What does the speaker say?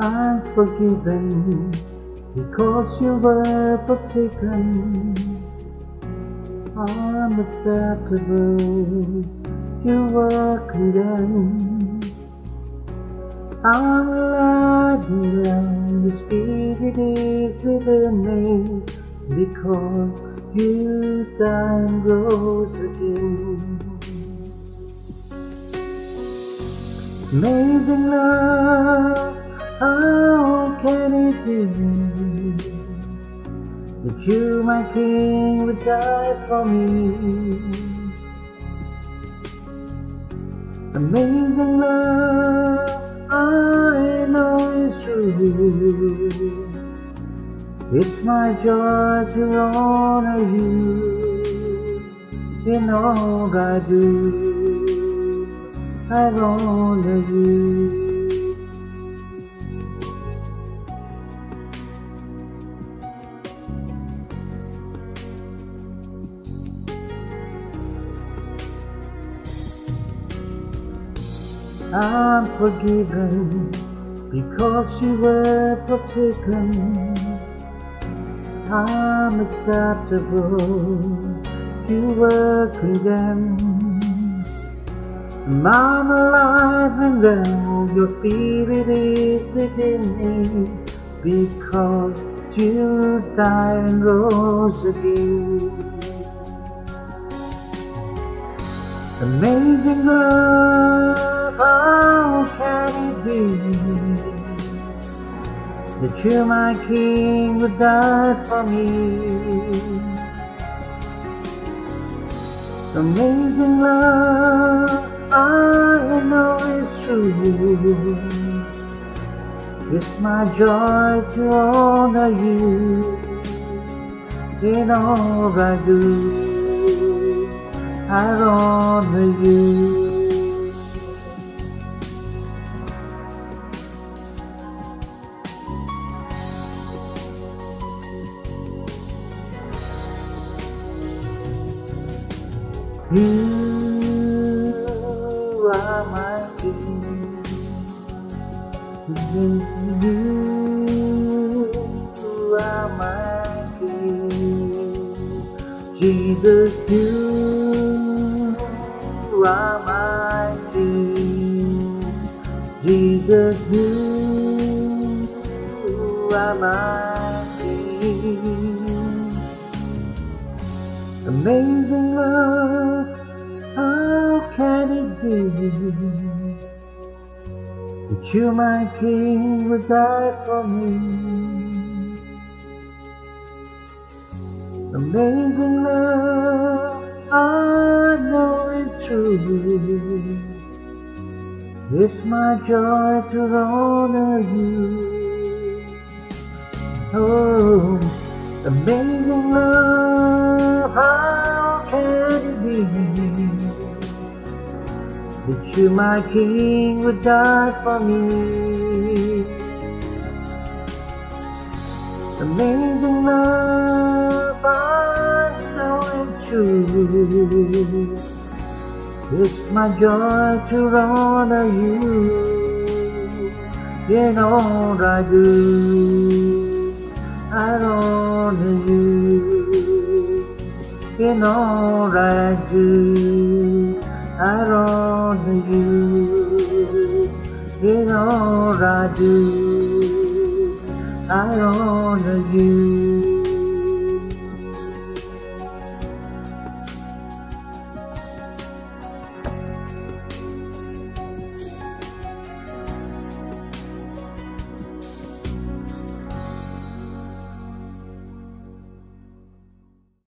I'm forgiven because you were forsaken. I'm acceptable, you were condemned. I'm alive and your spirit is within me, because you died and rose again. Amazing love, how can it be that you, my King, would die for me? Amazing love, I know it's true. It's my joy to honor you in all I do. I honor you. I'm forgiven because you were forsaken. I'm acceptable, you were condemned. I'm alive and well, your spirit is within me, because you died and rose again. Amazing love, how can it be that you, my King, would die for me? Amazing love, I know it's true. It's my joy to honor you in all I do. I honor you. You are my King. You are my King. Jesus, you are my King. Jesus, you are my King. Amazing love, how can it be that you, my King, would die for me? Amazing love, I know it's true. It's my joy to honor you. Oh, amazing love, how can it be that you, my King, would die for me? Amazing love, I know it's true. It's my joy to honor you in all I do. I honor you in all I do. I honor you in all I do. I honor you.